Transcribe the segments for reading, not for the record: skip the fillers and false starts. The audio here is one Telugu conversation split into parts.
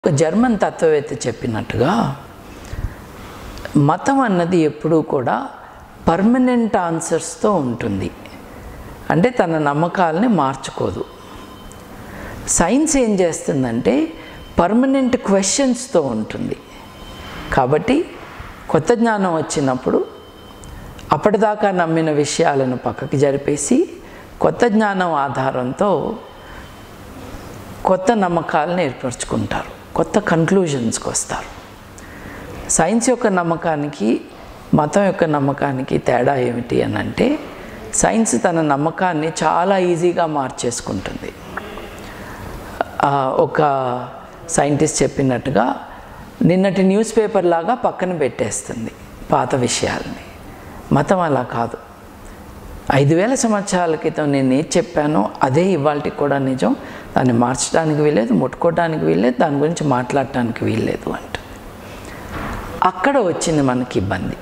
ఒక జర్మన్ తత్వవేత్త చెప్పినట్టుగా మతం అన్నది ఎప్పుడూ కూడా పర్మనెంట్ ఆన్సర్స్తో ఉంటుంది. అంటే తన నమ్మకాలని మార్చుకోదు. సైన్స్ ఏం చేస్తుందంటే పర్మనెంట్ క్వశ్చన్స్తో ఉంటుంది. కాబట్టి కొత్త జ్ఞానం వచ్చినప్పుడు అప్పటిదాకా నమ్మిన విషయాలను పక్కకి జరిపేసి కొత్త జ్ఞానం ఆధారంతో కొత్త నమ్మకాలను ఏర్పరచుకుంటారు, కొత్త కన్క్లూజన్స్కి వస్తారు. సైన్స్ యొక్క నమ్మకానికి మతం యొక్క నమ్మకానికి తేడా ఏమిటి అని అంటే సైన్స్ తన నమ్మకాన్ని చాలా ఈజీగా మార్చేసుకుంటుంది. ఒక సైంటిస్ట్ చెప్పినట్టుగా నిన్నటి న్యూస్ పేపర్ లాగా పక్కన పెట్టేస్తుంది పాత విషయాలని. మతం అలా కాదు. 5000 సంవత్సరాల క్రితం నేను ఏది చెప్పానో అదే ఇవాళకి కూడా నిజం. దాన్ని మార్చడానికి వీల్లేదు, ముట్టుకోవడానికి వీల్లేదు, దాని గురించి మాట్లాడటానికి వీల్లేదు అంట. అక్కడ వచ్చింది మనకి ఇబ్బంది.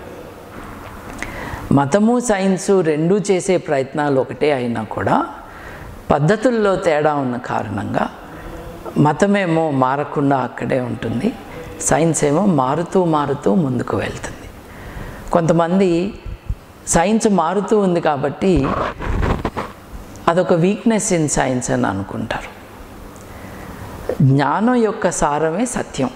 మతము సైన్సు రెండూ చేసే ప్రయత్నాలు ఒకటే అయినా కూడా పద్ధతుల్లో తేడా ఉన్న కారణంగా మతమేమో మారకుండా అక్కడే ఉంటుంది, సైన్స్ ఏమో మారుతూ మారుతూ ముందుకు వెళ్తుంది. కొంతమంది సైన్స్ మారుతూ ఉంది కాబట్టి అదొక వీక్నెస్ ఇన్ సైన్స్ అని అనుకుంటారు. జ్ఞానం యొక్క సారమే సత్యం.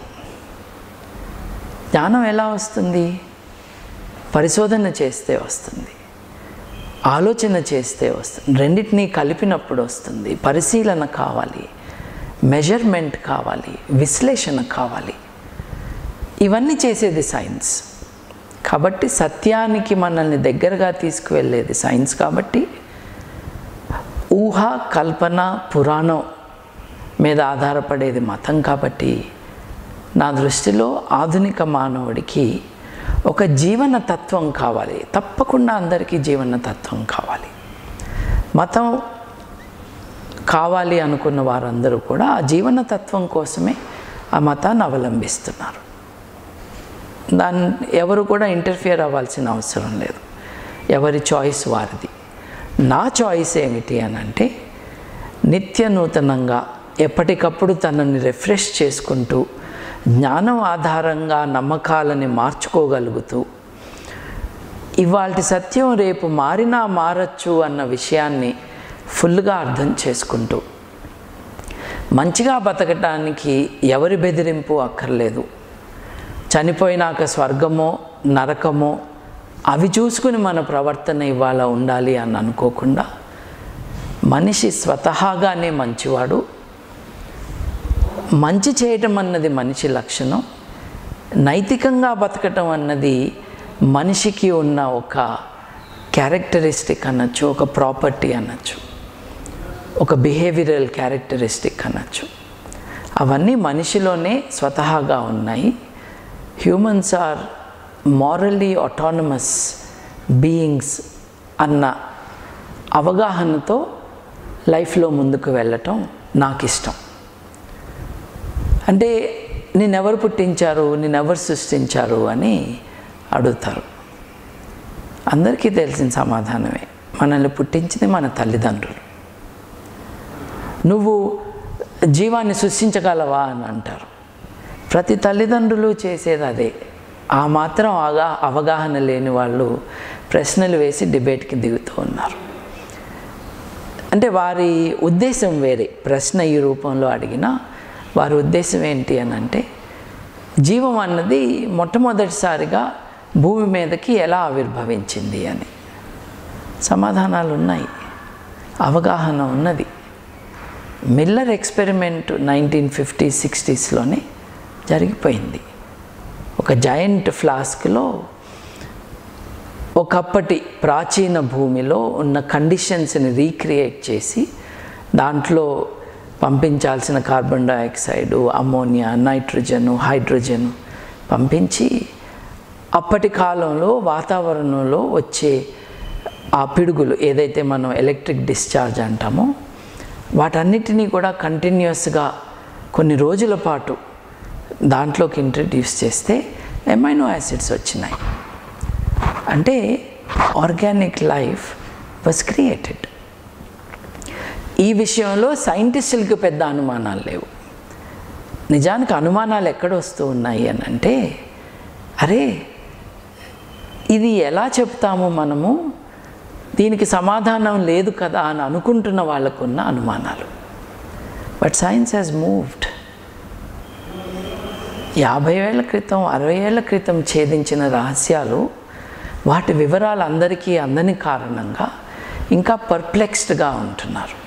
జ్ఞానం ఎలా వస్తుంది? పరిశోధన చేస్తే వస్తుంది, ఆలోచన చేస్తే వస్తుంది, రెండింటినీ కలిపినప్పుడు వస్తుంది. పరిశీలన కావాలి, మెజర్మెంట్ కావాలి, విశ్లేషణ కావాలి. ఇవన్నీ చేసేది సైన్స్. కాబట్టి సత్యానికి మనల్ని దగ్గరగా తీసుకువెళ్ళేది సైన్స్. కాబట్టి ఊహ, కల్పన, పురాణం మీద ఆధారపడేది మతం. కాబట్టి నా దృష్టిలో ఆధునిక మానవుడికి ఒక జీవన తత్వం కావాలి. తప్పకుండా అందరికీ జీవన తత్వం కావాలి. మతం కావాలి అనుకున్న వారందరూ కూడా ఆ జీవన తత్వం కోసమే ఆ మతాన్ని అవలంబిస్తున్నారు. దాన్ని ఎవరు కూడా ఇంటర్ఫియర్ అవ్వాల్సిన అవసరం లేదు. ఎవరి చాయిస్ వారిది. నా చాయిస్ ఏమిటి అని అంటే నిత్య నూతనంగా ఎప్పటికప్పుడు తనని రిఫ్రెష్ చేసుకుంటూ జ్ఞానం ఆధారంగా నమ్మకాలని మార్చుకోగలుగుతూ ఇవాల్టి సత్యం రేపు మారినా మారచ్చు అన్న విషయాన్ని ఫుల్గా అర్థం చేసుకుంటూ మంచిగా బతకటానికి ఎవరి బెదిరింపు అక్కర్లేదు. చనిపోయినాక స్వర్గమో నరకమో అవి చూసుకుని మన ప్రవర్తన ఇవాళ ఉండాలి అని అనుకోకుండా మనిషి స్వతహాగానే మంచివాడు. మంచి చేయటం అన్నది మనిషి లక్షణం. నైతికంగా బతకటం అన్నది మనిషికి ఉన్న ఒక క్యారెక్టరిస్టిక్ అనొచ్చు, ఒక ప్రాపర్టీ అనొచ్చు, ఒక బిహేవియరల్ క్యారెక్టరిస్టిక్ అనొచ్చు. అవన్నీ మనిషిలోనే స్వతహాగా ఉన్నాయి. Humans are morally autonomous beings అన్న అవగాహనతో లైఫ్లో ముందుకు వెళ్ళటం నాకు ఇష్టం. అంటే నిన్నెవరు పుట్టించారు, నిన్నెవరు సృష్టించారు అని అడుగుతారు. అందరికీ తెలిసిన సమాధానమే, మనల్ని పుట్టించింది మన తల్లిదండ్రులు. నువ్వు జీవాన్ని సృష్టించగలవా అని అంటారు. ప్రతి తల్లిదండ్రులు చేసేది అదే. ఆ మాత్రం అవగాహన లేని వాళ్ళు ప్రశ్నలు వేసి డిబేట్కి దిగుతూ ఉన్నారు. అంటే వారి ఉద్దేశం వేరే. ప్రశ్న ఈ రూపంలో అడిగినా వారి ఉద్దేశం ఏంటి అని అంటే జీవం అన్నది మొట్టమొదటిసారిగా భూమి మీదకి ఎలా ఆవిర్భవించింది అని. సమాధానాలు ఉన్నాయి, అవగాహన ఉన్నది. మిల్లర్ ఎక్స్పెరిమెంట్ 1950s 60sలోనే జరిగిపోయింది. ఒక జాయింట్ ఫ్లాస్క్లో ఒకప్పటి ప్రాచీన భూమిలో ఉన్న కండిషన్స్ని రీక్రియేట్ చేసి దాంట్లో పంపించాల్సిన carbon dioxide, ammonia, nitrogen, hydrogen పంపించి అప్పటి కాలంలో వాతావరణంలో వచ్చే ఆ పిడుగులు ఏదైతే మనం ఎలక్ట్రిక్ డిశ్చార్జ్ అంటామో వాటన్నిటినీ కూడా కంటిన్యూస్గా కొన్ని రోజుల పాటు దాంట్లోకి ఇంట్రడ్యూస్ చేస్తే ఎమైనో యాసిడ్స్ వచ్చినాయి. అంటే ఆర్గానిక్ లైఫ్ వాజ్ క్రియేటెడ్. ఈ విషయంలో సైంటిస్టులకు పెద్ద అనుమానాలు లేవు. నిజానికి అనుమానాలు ఎక్కడ వస్తూ ఉన్నాయి అని అంటే, అరే ఇది ఎలా చెప్తాము మనము, దీనికి సమాధానం లేదు కదా అని అనుకుంటున్న వాళ్ళకున్న అనుమానాలు. But science has moved. 50 ఏళ్ల క్రితం 60 ఏళ్ల క్రితం ఛేదించిన రహస్యాలు, వాటి వివరాలు అందరికీ అందని కారణంగా ఇంకా పర్ప్లెక్స్డ్గా ఉంటున్నారు.